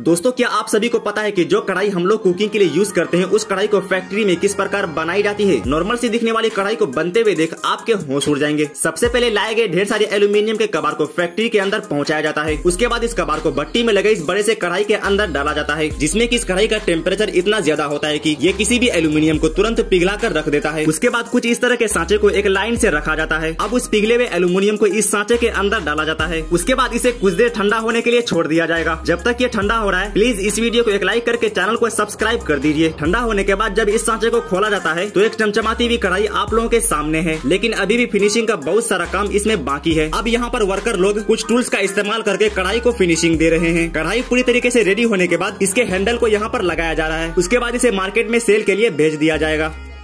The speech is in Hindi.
दोस्तों क्या आप सभी को पता है कि जो कढ़ाई हम लोग कुकिंग के लिए यूज करते हैं उस कढ़ाई को फैक्ट्री में किस प्रकार बनाई जाती है। नॉर्मल सी दिखने वाली कढ़ाई को बनते हुए देख आपके होश उड़ जाएंगे। सबसे पहले लाए गए ढेर सारे एल्यूमिनियम के कबाड़ को फैक्ट्री के अंदर पहुंचाया जाता है। उसके बाद इस कबाड़ को भट्टी में लगे इस बड़े से कढ़ाई के अंदर डाला जाता है, जिसमें कि इस कढ़ाई का टेम्परेचर इतना ज्यादा होता है कि ये किसी भी एल्यूमिनियम को तुरंत पिघला कर रख देता है। उसके बाद कुछ इस तरह के सांचे को एक लाइन से रखा जाता है। अब उस पिघले हुए एल्यूमिनियम को इस सांचे के अंदर डाला जाता है। उसके बाद इसे कुछ देर ठंडा होने के लिए छोड़ दिया जाएगा। जब तक ये ठंडा हो रहा है प्लीज इस वीडियो को एक लाइक करके चैनल को सब्सक्राइब कर दीजिए। ठंडा होने के बाद जब इस सांचे को खोला जाता है तो एक चमचमाती हुई कढ़ाई आप लोगों के सामने है, लेकिन अभी भी फिनिशिंग का बहुत सारा काम इसमें बाकी है। अब यहाँ पर वर्कर लोग कुछ टूल्स का इस्तेमाल करके कढ़ाई को फिनिशिंग दे रहे हैं। कढ़ाई पूरी तरीके से रेडी होने के बाद इसके हैंडल को यहाँ पर लगाया जा रहा है। उसके बाद इसे मार्केट में सेल के लिए भेज दिया जाएगा।